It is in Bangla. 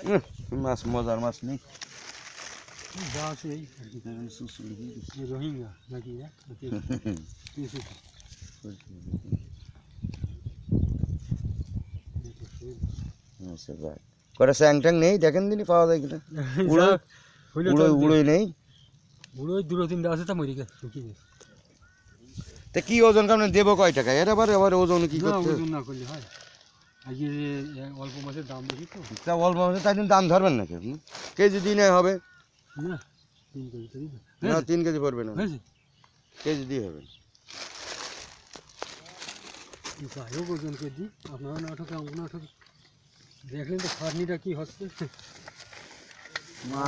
মাছ মজার মাছ নেই যা আছে এই রোহিঙ্গা নাকি কটা স্যাং ট্যাং নেই দেখেন দিনই পাওয়া যায় কিনা উড়োই নেই উড়োই দুটো তিনটা আছে তা মরি গেছে শুকিয়ে গেছে তা কি ওজন কেমন দেবো কয় টাকা এর আবার ওজন কি করতে ওজন না করলে হয় আজকে অল্প মাছের দাম বেশি তো তা অল্প মাছের তাই দাম ধরবেন নাকি আপনি কেজি দিনে হবে না 3 কেজি না 3 কেজি পড়বে না হয়েছে কেজি দিয়ে হবে যাই হোক ওজন কেজি আপনারা না ঠকে আমরা না ঠকে দেখলেন তো ফার্নিটা কি হচ্ছে